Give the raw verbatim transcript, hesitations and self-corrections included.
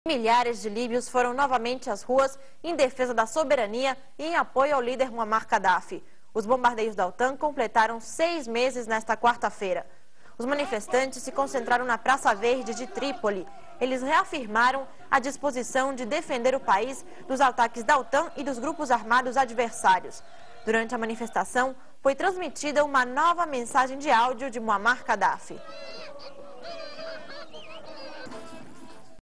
Milhares de líbios foram novamente às ruas em defesa da soberania e em apoio ao líder Muammar Gaddafi. Os bombardeios da OTAN completaram seis meses nesta quarta-feira. Os manifestantes se concentraram na Praça Verde de Trípoli. Eles reafirmaram a disposição de defender o país dos ataques da OTAN e dos grupos armados adversários. Durante a manifestação, foi transmitida uma nova mensagem de áudio de Muammar Gaddafi.